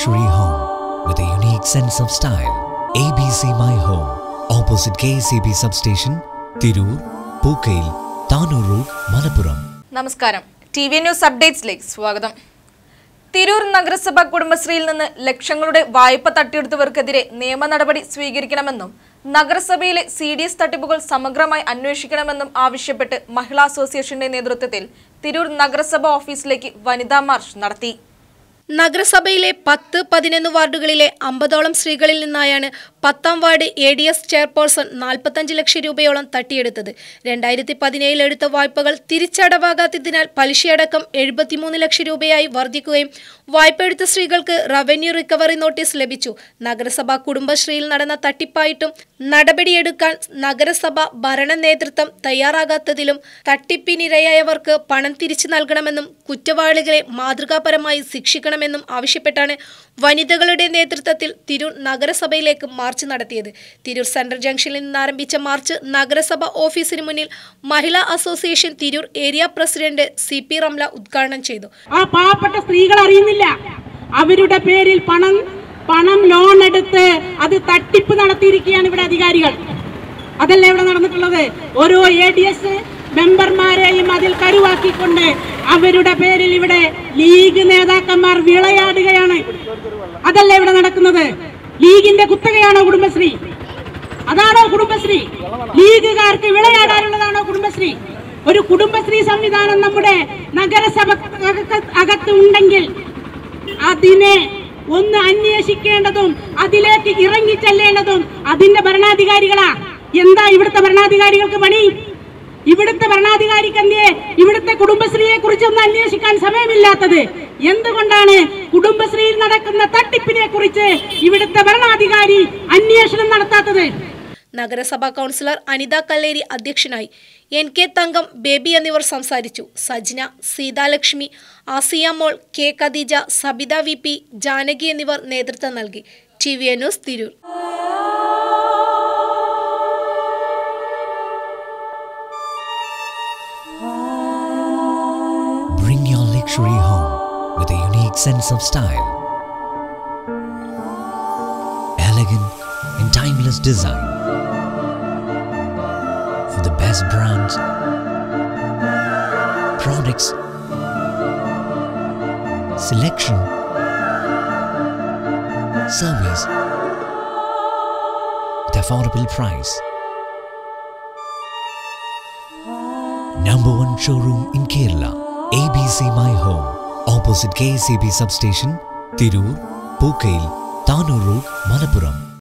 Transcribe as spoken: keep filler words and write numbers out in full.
luxury home with a unique sense of style. A B C My Home, opposite K S E B substation, Tirur, Pookail, Tanur Road, Malappuram. നമസ്കാരം. T V news അപ്ഡേറ്റ്സിലേക്ക് സ്വാഗതം. തിരൂർ നഗരസഭ കുടുംബശ്രീയിൽ നിന്ന് ലക്ഷങ്ങളുടെ വായ്പ തട്ടിയെടുത്തവർക്കെതിരെ നിയമ നടപടി സ്വീകരിക്കണമെന്നും നഗരസഭയിലെ സി ഡി എസ് തട്ടിപ്പുകൾ സമഗ്രമായി അന്വേഷിക്കണമെന്നും ആവശ്യപ്പെട്ട് മഹിളാ അസോസിയേഷന്റെ നേതൃത്വത്തിൽ തിരൂർ നഗരസഭ ഓഫീസിലേക്ക് വനിതാ മാർച്ച് നടത്തി. നഗരസഭയിലെ പത്ത് പതിനൊന്ന് വാർഡുകളിലെ അമ്പതോളം സ്ത്രീകളിൽ നിന്നായാണ് പത്താം ward A D S chairperson നാൽപ്പത്തഞ്ച് ലക്ഷം രൂപയോളം തട്ടിയെടുത്തത്. രണ്ടായിരത്തി പതിനേഴിൽ എടുത്ത വായ്പകൾ തിരിച്ചടവാകാത്തതിനാൽ പലിശയടക്കം എഴുപത്തിമൂന്ന് ലക്ഷം രൂപയായി വർദ്ധിക്കുകയും വായ്പ എടുത്ത സ്ത്രീകൾക്ക് റവന്യൂ റിക്കവറി നോട്ടീസ് ലഭിച്ചു. നഗരസഭ കുടുംബശ്രീയിൽ നടന്ന തട്ടിപ്പായിട്ടും നടപടിയെടുക്കാൻ നഗരസഭ ഭരണ നേതൃത്വം തയ്യാറാകാത്തതിലും തട്ടിപ്പിനിരയായവർക്ക് പണം തിരിച്ചു നൽകണമെന്നും കുറ്റവാളികളെ മാതൃകാപരമായി ശിക്ഷിക്കണമെന്നും ആവശ്യപ്പെട്ടാണ് വനിതകളുടെ നേതൃത്വത്തിൽ തിരൂർ നഗരസഭയിലേക്ക് മാർച്ച് നടത്തിയത്. തിരൂർ സെൻട്രൽ ജംഗ്ഷനിൽ നിന്ന് ആരംഭിച്ച മാർച്ച് നഗരസഭ ഓഫീസിന് മുന്നിൽ മഹിളാ association Tirur area president C P Ramla ഉദ്ഘാടനം ചെയ്തു. ആ പാവപ്പെട്ട സ്ത്രീകൾ അറിയുന്നില്ല, അവരുടെ പേരിൽ പണം പണം ലോൺ എടുത്ത് അത് തട്ടിപ്പ് നടത്തിയിരിക്കുകയാണ് ഇവിടെ അധികാരികൾ. അതല്ല ഇവിടെ നടന്നിട്ടുള്ളത്. ഓരോ എ ഡി എസ് മെമ്പർമാരെയും അതിൽ കരുവാക്കിക്കൊണ്ട് അവരുടെ പേരിൽ ഇവിടെ ലീഗ് നേതാക്കന്മാർ വിളയാടുകയാണ്. അതല്ല ഇവിടെ നടക്കുന്നത്. ലീഗിന്റെ കുത്തകയാണോ കുടുംബശ്രീ? അതാണോ കുടുംബശ്രീ? ലീഗുകാർക്ക് വിളയാടാനുള്ളതാണോ കുടുംബശ്രീ? ഒരു കുടുംബശ്രീ സംവിധാനം നമ്മുടെ നഗരസഭ അകത്ത് ഉണ്ടെങ്കിൽ അതിനെ ഒന്ന് അന്വേഷിക്കേണ്ടതും അതിലേക്ക് ഇറങ്ങിച്ചെല്ലേണ്ടതും അതിന്റെ ഭരണാധികാരികളാ. എന്താ ഇവിടുത്തെ ഭരണാധികാരികൾക്ക് പണി? ഇവിടുത്തെ ഭരണാധികാരിക്ക് എന്തേ ഇവിടുത്തെ കുടുംബശ്രീയെ കുറിച്ച് ഒന്ന് അന്വേഷിക്കാൻ സമയമില്ലാത്തത്? എന്തുകൊണ്ടാണ് കുടുംബശ്രീയിൽ നടക്കുന്ന തട്ടിപ്പിനെ കുറിച്ച് ഇവിടുത്തെ ഭരണാധികാരി അന്വേഷണം നടത്താത്തത്? നഗരസഭാ കൗൺസിലർ അനിത കല്ലേരി അധ്യക്ഷനായി. എൻ കെ തങ്കം, ബേബി എന്നിവർ സംസാരിച്ചു. Sajna, Seethalakshmi, Asiya Mol, K Khadeeja, Sabitha V P, Janaki എന്നിവർ നേതൃത്വം നൽകി. T V news Tirur. Bring your luxury home with a unique sense of style. Elegant and timeless design. For the best brands, products, selection, service at affordable price. Number one showroom in Kerala. A B C My Home, opposite K S E B substation, Tirur, Pookail, Tanur Road, Malappuram.